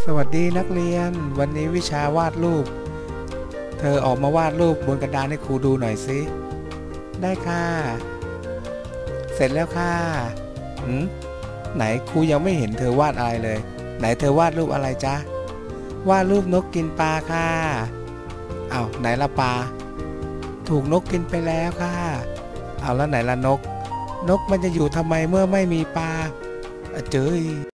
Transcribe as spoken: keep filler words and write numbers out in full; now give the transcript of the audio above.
วัสดีนักเรียนวันนี้วิชาวาดรูปเธอออกมาวาดรูปบนกระดานให้ครูดูหน่อยสิได้ค่ะเสร็จแล้วค่ะหืมไหนครูยังไม่เห็นเธอวาดอะไรเลยไหนเธอวาดรูปอะไรจ๊ะวาดรูปนกกินปลาค่ะอ้าวไหนละปลาถูกนกกินไปแล้วค่ะเอาแล้วไหนละนกนกมันจะอยู่ทำไมเมื่อไม่มีปลาเจ้ย